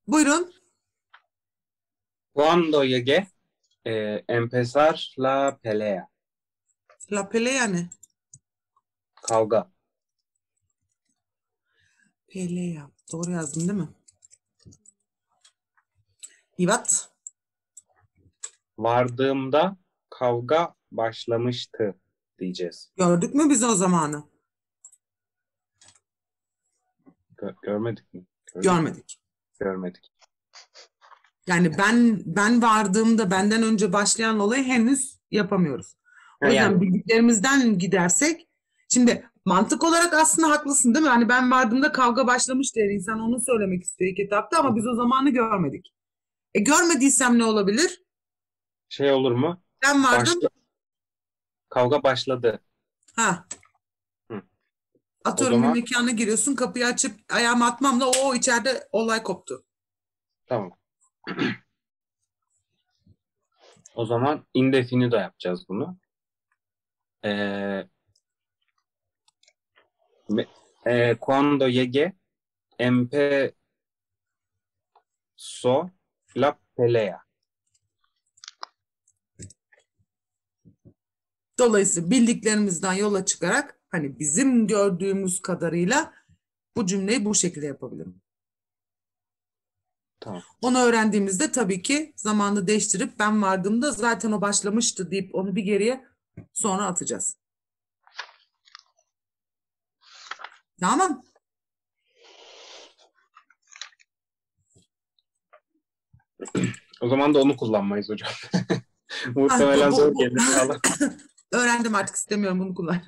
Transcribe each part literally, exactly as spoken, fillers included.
Buyurun. Cuando llegué, eh, empezar la pelea. La pelea ne? Kavga. Pelea. Doğru yazdım değil mi? Evet. Vardığımda kavga başlamıştı diyeceğiz. Gördük mü biz o zamanı? Gö- görmedik mi? Gördük mü? Görmedik. Görmedik. Yani ben ben vardığımda benden önce başlayan olayı henüz yapamıyoruz. O Ha, yüzden yani bildiklerimizden gidersek, şimdi mantık olarak aslında haklısın değil mi? Hani ben vardığımda kavga başlamış der insan, onu söylemek istiyor ilk etapta ama biz o zamanı görmedik. E görmediysem ne olabilir? şey olur mu? Ben vardım. Başla, kavga başladı. Ha. Hı. Atıyorum O bir zaman mekana giriyorsun, kapıyı açıp ayağımı atmamla o içeride olay koptu. tamam. O zaman indefinido yapacağız bunu. Eh, me- eh, cuando llegué, empezó la pelea. Dolayısıyla bildiklerimizden yola çıkarak hani bizim gördüğümüz kadarıyla bu cümleyi bu şekilde yapabilirim. Tamam. Onu öğrendiğimizde tabii ki zamanı değiştirip ben vardığımda zaten o başlamıştı deyip onu bir geriye sonra atacağız. Tamam. O zaman da onu kullanmayız hocam. Ha, Muhtemelen bu, zor bu, bu. gelir falan. Öğrendim, artık istemiyorum bunu kullan.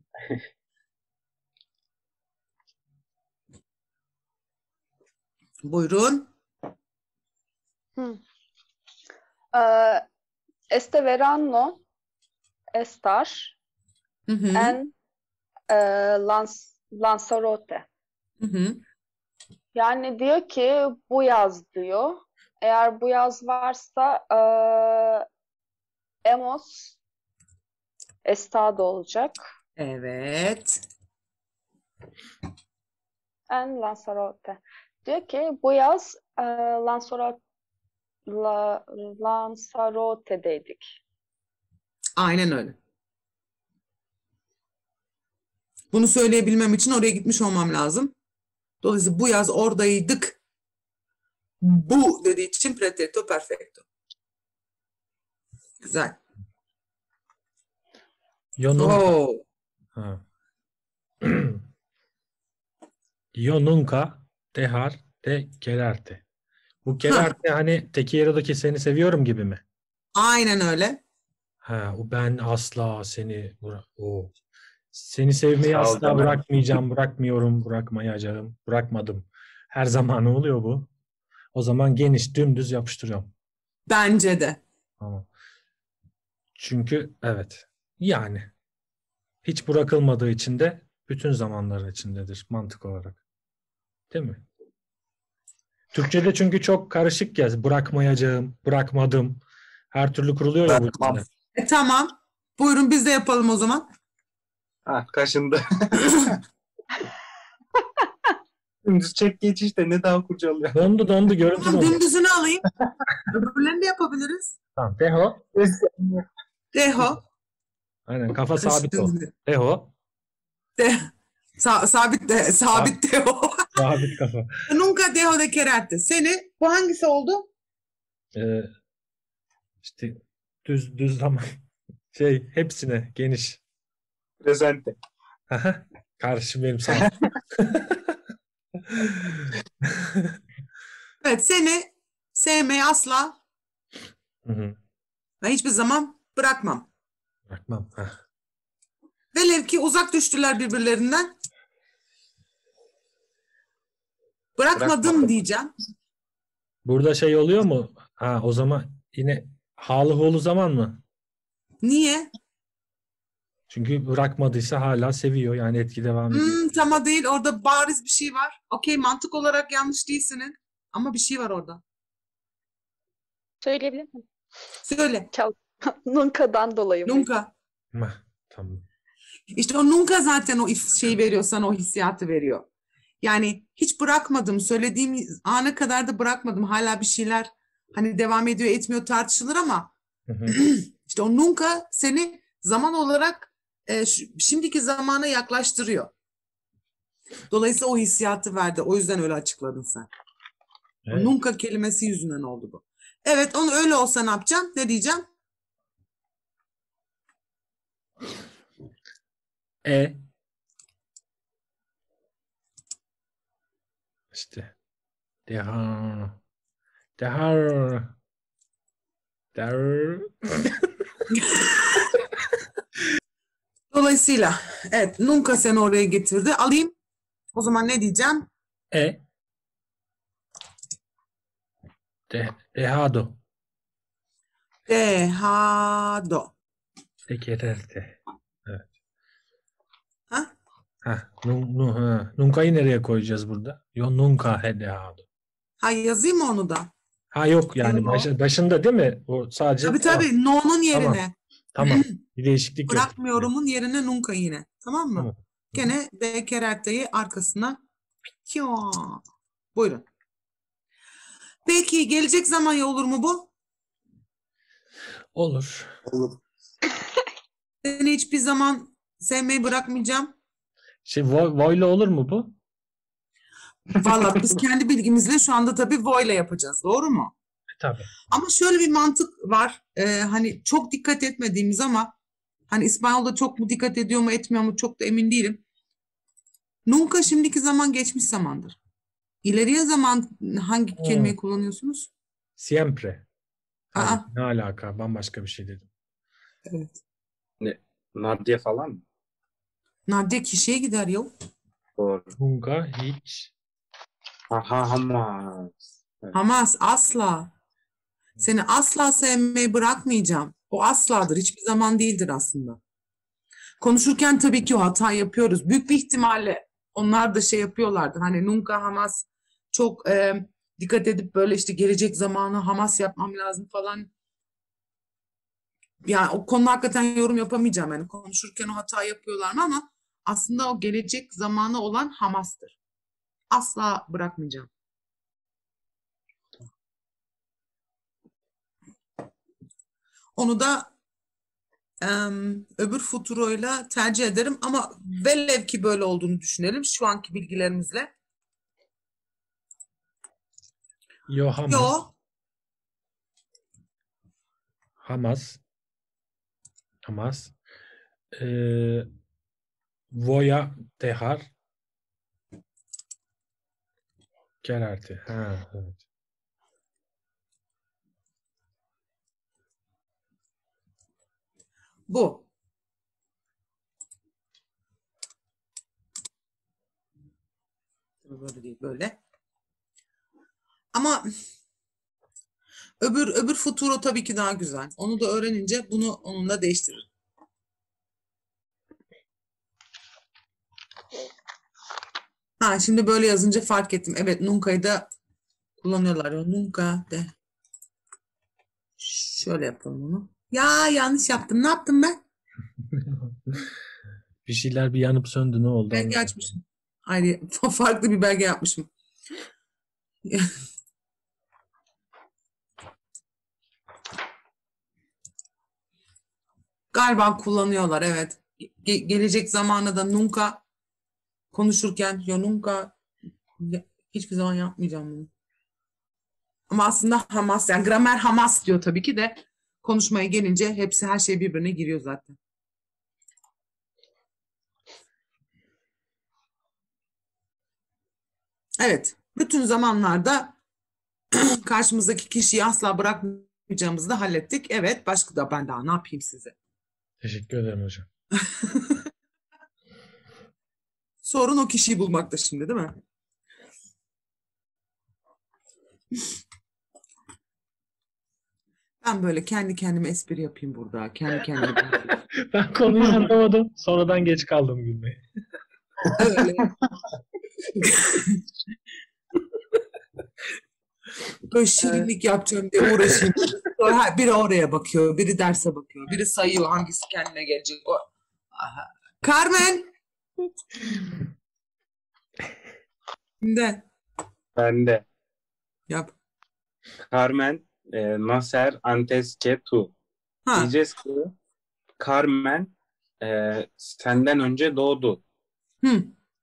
Buyurun. Hı. Ee, este verano estar Hı hı. en e, Lans Lanzarote. Hı hı. Yani diyor ki bu yaz diyor. Eğer bu yaz varsa e, hemos estado olacak. Evet. En Lanzarote. Diyor ki bu yaz e, Lanzarote, La, Lanzarote'deydik. Aynen öyle. Bunu söyleyebilmem için oraya gitmiş olmam lazım. Dolayısıyla bu yaz oradaydık. Bu dediği için preterito perfecto. Güzel. Yo nunca, Oo. ha. Yo nunca dejar de quererte. Bu quererte hani tequila'daki seni seviyorum gibi mi? Aynen öyle. Ha, o ben asla seni bıra- o seni sevmeyi Sağ ol asla canım. bırakmayacağım, bırakmıyorum, bırakmayacağım, bırakmadım. Her zaman oluyor bu. O zaman geniş dümdüz yapıştırıyorum. Bence de. Tamam. Çünkü evet. Yani hiç bırakılmadığı için de bütün zamanlar içindedir mantık olarak. Değil mi? Türkçe'de çünkü çok karışık ya. Bırakmayacağım, bırakmadım. Her türlü kuruluyor ya bu Bırakmam. cümle. E, tamam. Buyurun biz de yapalım o zaman. Ha, kaşındı. Dümdüz çek geç işte, ne daha kurcalıyor. Dondu dondu görüntü Tamam, dondu. dümdüzünü alayım. Öbürlerini de yapabiliriz. Tamam. Deho. Deho. Aynen kafa sabit o. Karıştınız. Deho. De, sa- sabit de, sabit deho. Sabit kafa. Nunca dejo de quererte. Seni, bu hangisi oldu? Ee, işte düz düz zaman. Şey hepsine geniş. Presente. Aha, karşı benim sana. Evet, seni sevmeyi asla Hı hı. ve hiçbir zaman bırakmam. Bırakmam. Hah. Velev ki uzak düştüler birbirlerinden. Bırakmadım Bırakmadım. diyeceğim. Burada şey oluyor mu? Ha, o zaman yine halı holu zaman mı? Niye? Çünkü bırakmadıysa hala seviyor. Yani etki devam ediyor. Hmm, tamam değil. Orada bariz bir şey var. Okey, mantık olarak yanlış değilsiniz. Ama bir şey var orada. Söyleyebilir miyim? Söyle. Çal. Nunca'dan dolayı mı? Nunca. Hah, tamam. İşte o nunca zaten o if- şeyi veriyor sana, o hissiyatı veriyor. Yani hiç bırakmadım. Söylediğim ana kadar da bırakmadım. Hala bir şeyler hani devam ediyor etmiyor tartışılır ama Hı hı. işte o nunca seni zaman olarak e, şu- şimdiki zamana yaklaştırıyor. Dolayısıyla o hissiyatı verdi. O yüzden öyle açıkladın sen. O Evet. nunca kelimesi yüzünden oldu bu. Evet, onu öyle olsa ne yapacağım? Ne diyeceğim? E işte deha dehar der Dolayısıyla evet, nunca seni oraya getirdi. Alayım. O zaman ne diyeceğim? e de, dehado Dejado. de quererte. Evet. Ha? Ha, nun, nu, ha. Nunca'yı nereye koyacağız burada? Yo nunca he dejado. Ha, yazayım mı onu da? Ha yok yani Yo. başı- başında değil mi? O sadece Tabii tamam. tabii. No'nun Tamam. yerine. Tamam. Bir değişiklik yok. Bırakmıyorum'un yerine nunca yine. Tamam mı? Tamam. Gene de kererteyi arkasına. Pio. Buyurun. Peki gelecek zaman ya, olur mu bu? Olur. Seni hiçbir zaman sevmeyi bırakmayacağım. Şey vo, vo'yla olur mu bu? Vallahi biz kendi bilgimizle şu anda tabii vo'yla yapacağız. Doğru mu? E, tabii. Ama şöyle bir mantık var. Ee, hani çok dikkat etmediğimiz ama hani İspanyol'da çok mu dikkat ediyor mu etmiyor mu çok da emin değilim. Nunca şimdiki zaman geçmiş zamandır. İleriye zaman hangi Hmm. kelimeyi kullanıyorsunuz? Siempre. Aa, Hayır, ne alaka? Bambaşka bir şey dedim. evet. Ne? Nadia falan mı? Nadia kişiye gider ya. Doğru. Nunca hiç. Aha ama. Hamas asla. Seni asla sevmeyi bırakmayacağım. O asladır. Hiçbir zaman değildir aslında. Konuşurken tabii ki o hata yapıyoruz. Büyük bir ihtimalle onlar da şey yapıyorlardır. Hani nunca Hamas çok e, dikkat edip böyle işte gelecek zamanı Hamas yapmam lazım falan. Yani o konuda hakikaten yorum yapamayacağım. Yani konuşurken o hata yapıyorlar mı ama aslında o gelecek zamanı olan Hamas'tır. Asla bırakmayacağım. Onu da em, öbür futuroyla tercih ederim ama velev ki böyle olduğunu düşünelim şu anki bilgilerimizle. Yo Hamas. Yo, Hamas. Hamas. Ee, voya dehar. Quererte. Ha, evet. bu. Böyle değil, böyle. Ama öbür öbür futuro tabii ki daha güzel. Onu da öğrenince bunu onunla değiştirir. Ha, şimdi böyle yazınca fark ettim. Evet, nunca'yı da kullanıyorlar. O nunca de. Şöyle yapalım onu. Ya yanlış yaptım. Ne yaptım ben? Bir şeyler bir yanıp söndü. Ne oldu? Belge Anlamadım. açmışım. Hayır, farklı bir belge yapmışım. Galiba kullanıyorlar, evet. Ge- gelecek zamanı da nunca konuşurken ya nunca ya- hiçbir zaman yapmayacağım bunu. Ama aslında Hamas, yani gramer Hamas diyor tabii ki de konuşmaya gelince hepsi her şey birbirine giriyor zaten. Evet, bütün zamanlarda karşımızdaki kişiyi asla bırakmayacağımızı da hallettik. Evet, başka da ben daha ne yapayım size? Teşekkür ederim hocam. Sorun o kişiyi bulmakta şimdi, değil mi? Ben böyle kendi kendime espri yapayım burada. Kendi kendime. Ben konuyu anlamadım. Sonradan geç kaldım gülmeye. Öyle. Böyle şirinlik yapacağım diye uğraşayım. Sonra ha, biri oraya bakıyor, biri derse bakıyor, biri sayıyor hangisi kendine gelecek. O. Aha. Carmen, Şimdi Ben de. yap. Carmen e, nacer antes que tú. Ha. Diyeceğiz ki Carmen e, senden önce doğdu. Hı.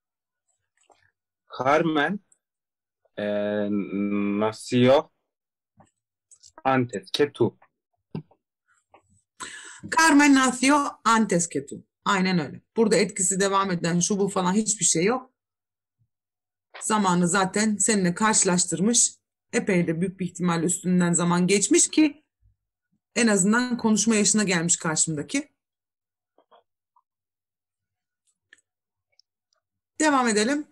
Carmen e, nació antes que tú. Carmen nació antes que tú. Aynen öyle. Burada etkisi devam eden şu bu falan hiçbir şey yok. Zamanı zaten seninle karşılaştırmış. Epey de büyük bir ihtimal üstünden zaman geçmiş ki en azından konuşma yaşına gelmiş karşımdaki. Devam edelim.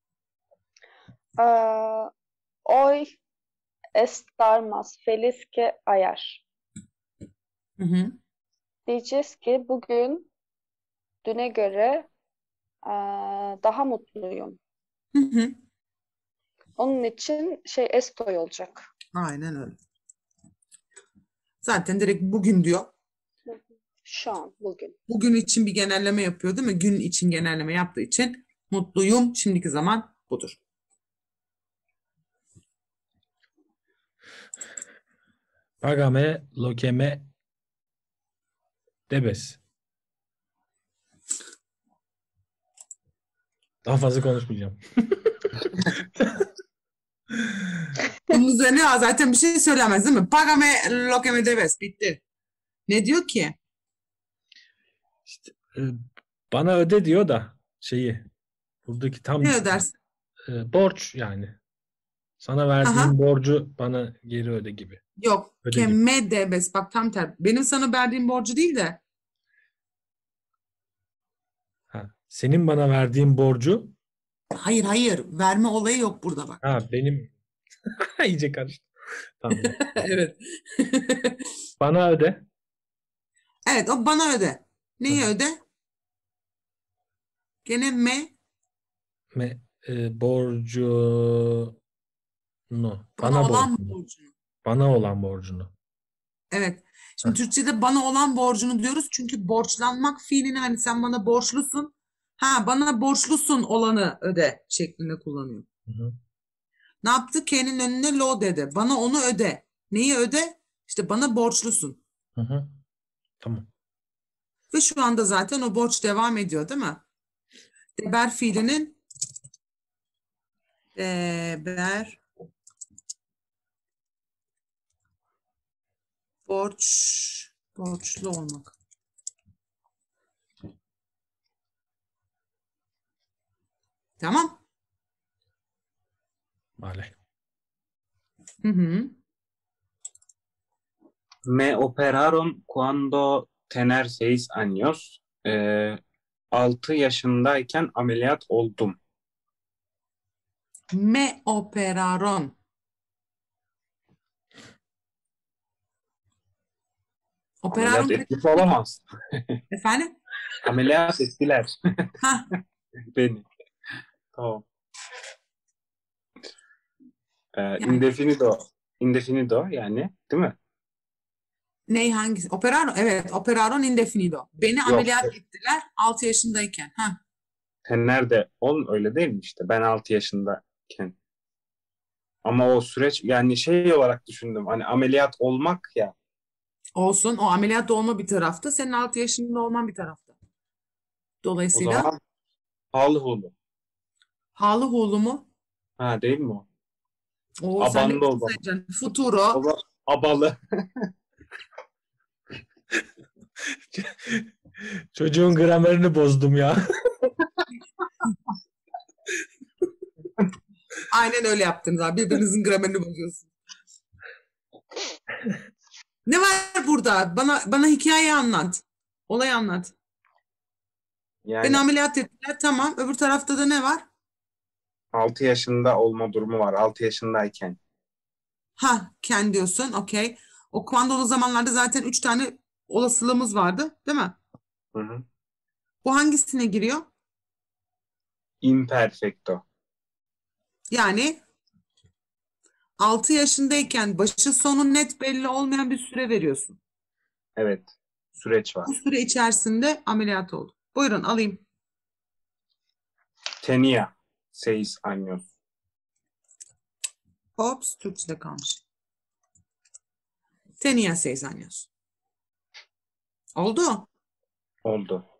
Ee, Hoy estar más feliz que ayer. Hı hı. Diyeceğiz ki bugün düne göre ee, daha mutluyum. Hı hı. Onun için şey estoy olacak. Aynen öyle. Zaten direkt bugün diyor. Şu an, bugün. Bugün için bir genelleme yapıyor değil mi? Gün için genelleme yaptığı için mutluyum. Şimdiki zaman budur. Págame lo que me debes. Daha fazla konuşmayacağım. Bunun üzerine ya zaten bir şey söylemez değil mi? Págame lo que me debes. Bitti. Ne diyor ki? İşte, e, bana öde diyor da şeyi. Buradaki tam Ne ödersin? e, borç yani. Sana verdiğim Aha. borcu bana geri öde gibi. Yok. Öde Que gibi. me debes. Bak tam tersi. Benim sana verdiğim borcu değil de Ha, senin bana verdiğin borcu hayır hayır. Verme olayı yok burada bak. ha benim iyice karıştı. Tamam. Evet. Bana öde. Evet o bana öde. Neyi Hı. öde? Gene me Me, e, borcunu. bana Bana olan borcunu. borcunu. Bana olan borcunu. Evet. Şimdi Heh. Türkçe'de bana olan borcunu diyoruz. Çünkü borçlanmak fiilini hani sen bana borçlusun. Ha bana borçlusun olanı öde şeklinde kullanıyor. Hı hı. Ne yaptı? Ke'nin önüne lo dedi. Bana onu öde. Neyi öde? İşte bana borçlusun. Hı hı. Tamam. Ve şu anda zaten o borç devam ediyor değil mi? Deber fiilinin deber borç borçlu olmak. Tamam. Vale. Hı hı. Me operaron cuando tener seis años. E, altı yaşındayken ameliyat oldum. Me operaron. Operaron Ameliyat kaç etmiş olamaz. efendim? Ameliyat ettiler Ha, beni. Tamam. E, yani indefinido. Indefinido yani değil mi? ney hangisi? Operaron. Evet, operaron indefinido. Beni Yok. ameliyat ettiler altı yaşındayken. Ha. Tener de on öyle değil mi işte? Ben altı yaşındayken. Ama o süreç yani şey olarak düşündüm. Hani ameliyat olmak ya. Olsun. O ameliyat olma bir tarafta. Senin altı yaşında olman bir tarafta. O Dolayısıyla zaman halı hulu. halı hulu mu? Ha değil mi o? O sen de Abandı o kısa zaman. sayacaksın. Futuro. O zaman abalı. Çocuğun gramerini bozdum ya. Aynen öyle yaptınız abi. Birbirinizin gramerini bozuyorsunuz. Ne var burada? Bana bana hikayeyi anlat. Olayı anlat. Yani Beni ameliyat ettiler. Tamam. Öbür tarafta da ne var? altı yaşında olma durumu var. altı yaşındayken. Ha, ken diyorsun. Okey. O kuandolu zamanlarda zaten üç tane olasılığımız vardı, değil mi? Hı hı. Bu hangisine giriyor? Imperfecto. Yani altı yaşındayken başı sonu net belli olmayan bir süre veriyorsun. Evet. Süreç Bu var. süre içerisinde ameliyat oldu. Buyurun alayım. Tenía seis años. Ops, Türkçe'de kalmış. Tenía seis años. Oldu. Oldu.